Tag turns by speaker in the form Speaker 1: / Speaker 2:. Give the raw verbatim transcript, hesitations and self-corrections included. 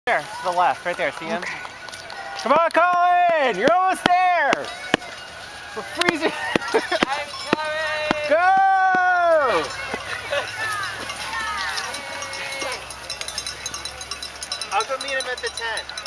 Speaker 1: There, to the left, right there, see him?
Speaker 2: Okay.
Speaker 1: Come on, Colin! You're almost there! We're freezing!
Speaker 3: I'm coming!
Speaker 1: Go!
Speaker 3: I'll go meet him at the tent.